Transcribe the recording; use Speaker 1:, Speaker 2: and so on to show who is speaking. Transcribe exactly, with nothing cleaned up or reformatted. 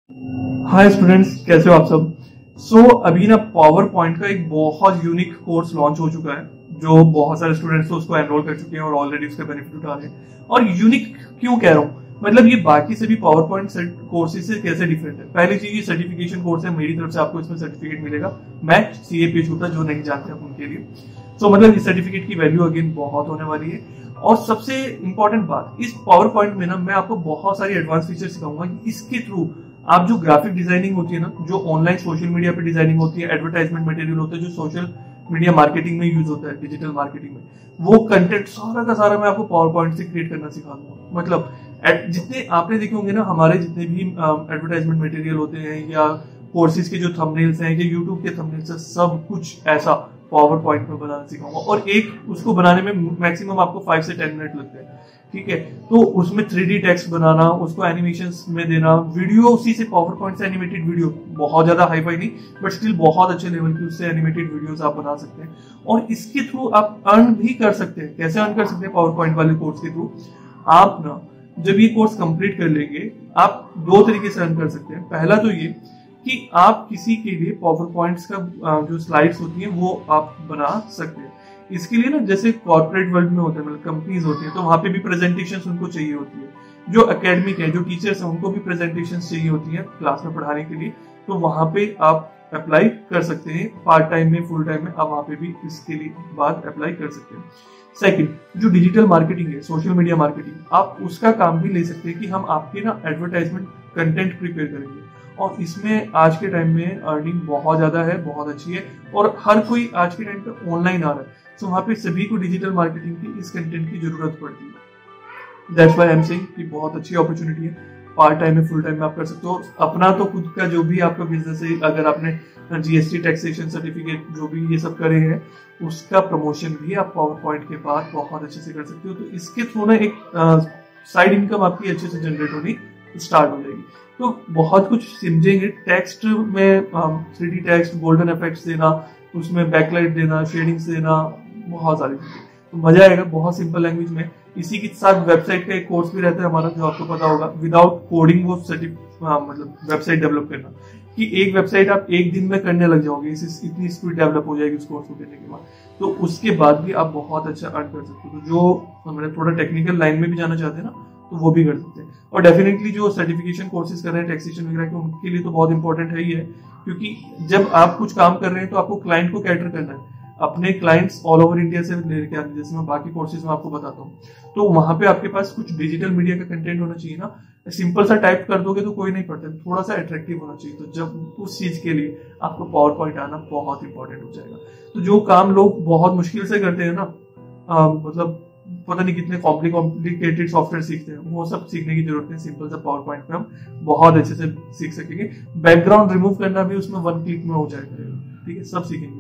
Speaker 1: Hi students, कैसे हो आप सब। सो so, अभी ना पावर पॉइंट का एक बहुत यूनिक कोर्स लॉन्च हो चुका है, जो बहुत सारे स्टूडेंट्स तो उसको एनरोल कर चुके हैं और ऑलरेडी उसका बेनिफिट उठा रहे हैं। और यूनिक क्यों कह रहा हूँ, मतलब ये बाकी सभी पावर पॉइंट कोर्सेज से कैसे डिफरेंट है। पहली चीज, ये सर्टिफिकेशन कोर्स है, मेरी तरफ से आपको इसमें सर्टिफिकेट मिलेगा। मैं सी ए पी छूटा, जो नहीं जानते आप उनके लिए। सो so, मतलब इस सर्टिफिकेट की वैल्यू अगेन बहुत होने वाली है। और सबसे इंपॉर्टेंट बात, इस पावर पॉइंट में ना मैं आपको बहुत सारी एडवांस फीचर सिखाऊंगा। इसके थ्रू आप जो ग्राफिक डिजाइनिंग होती है ना, जो ऑनलाइन सोशल मीडिया पे डिजाइनिंग होती है, एडवर्टाइजमेंट मटेरियल होता है, जो सोशल मीडिया मार्केटिंग में यूज होता है, डिजिटल मार्केटिंग में, वो कंटेंट सारा का सारा मैं आपको पावर पॉइंट से क्रिएट करना सिखा दूंगा। मतलब जितने आपने देखे होंगे ना, हमारे जितने भी एडवर्टाइजमेंट मटेरियल होते हैं या कोर्सेज के जो थंबनेल्स हैं या यूट्यूब के थंबनेल्स हैं, सब कुछ ऐसा पावर पॉइंट में बनाना सिखाऊंगा। और एक उसको बनाने में मैक्सिमम आपको फाइव से टेन मिनट लगते हैं, ठीक है। तो उसमें थ्री डी टेक्स्ट बनाना, उसको एनिमेशंस में देना, वीडियो उसी से पावर पॉइंट से एनिमेटेड वीडियो, बहुत ज्यादा हाई फाई नहीं बट स्टिल बहुत अच्छे लेवल की उससे एनिमेटेड वीडियोस आप बना सकते हैं। और इसके थ्रू आप अर्न भी कर सकते हैं। कैसे अर्न कर सकते हैं पावर पॉइंट वाले कोर्स के थ्रू? आप ना जब ये कोर्स कंप्लीट कर लेंगे, आप दो तरीके से अर्न कर सकते हैं। पहला तो ये कि आप किसी के लिए पावर पॉइंट्स का जो स्लाइड्स होती हैं वो आप बना सकते हैं। इसके लिए ना, जैसे कॉर्पोरेट वर्ल्ड में होते हैं, मतलब कंपनीज होती है, तो वहां पे भी प्रेजेंटेशंस उनको चाहिए होती है। जो एकेडमिक है, जो टीचर्स हैं, उनको भी प्रेजेंटेशंस चाहिए होती है क्लास में पढ़ाने के लिए। तो वहां पे आप अप्लाई कर सकते हैं, पार्ट टाइम में, फुल टाइम में, आप वहां पे भी इसके लिए बाद अप्लाई कर सकते हैं। सेकंड, जो डिजिटल मार्केटिंग है, सोशल मीडिया मार्केटिंग, आप उसका काम भी ले सकते हैं कि हम आपके ना एडवर्टाइजमेंट कंटेंट प्रिपेयर करेंगे। और इसमें आज के टाइम में अर्निंग बहुत ज्यादा है, बहुत अच्छी है, और हर कोई आज के टाइम पे ऑनलाइन आ रहा है। तो वहां पे सभी को डिजिटल मार्केटिंग की इस कंटेंट की जरूरत पड़ती है। That's why I am saying कि बहुत अच्छी अपॉर्चुनिटी है। पार्ट टाइम में, फुल टाइम में आप कर सकते हो। अपना तो खुद का जो भी आपका बिजनेस है, अगर आपने जीएसटी, टैक्सेशन सर्टिफिकेट, जो भी ये सब करे हैं, उसका प्रमोशन भी आप पावर पॉइंट के बाद बहुत अच्छे से कर सकते हो। तो इसके थ्रू ना एक साइड इनकम आपकी अच्छे से जनरेट होनी स्टार्ट हो जाएगी। तो बहुत कुछ समझेंगे। टेक्स्ट में three D text, golden effects देना, उसमें बैकलाइट देना, शेडिंग्स देना, बहुत सारी चीजें, तो मजा आएगा। बहुत सिंपल लैंग्वेज में। इसी के साथ वेबसाइट का एक कोर्स भी रहता है हमारा, जो आपको पता होगा, विदाउट कोडिंग वो मतलब वेबसाइट डेवलप करना, कि एक वेबसाइट आप एक दिन में करने लग जाओगे, इतनी स्पीड डेवलप हो जाएगी उस कोर्स को करने के बाद। तो उसके बाद भी आप बहुत अच्छा अर्न कर सकते हो। तो जो मतलब थोड़ा टेक्निकल लाइन में भी जाना चाहते हैं ना, तो वो भी कर सकते हैं। और डेफिनेटली जो सर्टिफिकेशन कोर्सेज कर रहे हैं टैक्सेशन वगैरह के, उनके लिए तो बहुत इंपॉर्टेंट है ही है, क्योंकि जब आप कुछ काम कर रहे हैं तो आपको क्लाइंट को कैटर करना है। अपने क्लाइंट्स ऑल ओवर इंडिया से लेकर आते हैं, जैसे मैं बाकी कोर्सेज में आपको बताता हूँ। तो वहां पे आपके पास कुछ डिजिटल मीडिया का कंटेंट होना चाहिए ना। सिंपल सा टाइप कर दोगे तो कोई नहीं पढ़ता, थोड़ा सा अट्रैक्टिव होना चाहिए। तो जब उस चीज के लिए आपको पावर पॉइंट आना बहुत इंपॉर्टेंट हो जाएगा। तो जो काम लोग बहुत मुश्किल से करते हैं ना, आ, मतलब पता नहीं कितने कॉम्प्लिकेटेड सॉफ्टवेयर सीखते हैं, वो सब सीखने की जरूरत है। सिंपल सा पावर पॉइंट पे हम बहुत अच्छे से सीख सकेंगे। बैकग्राउंड रिमूव करना भी उसमें वन क्लिक में हो जाएगा, ठीक है, सब सीखेंगे।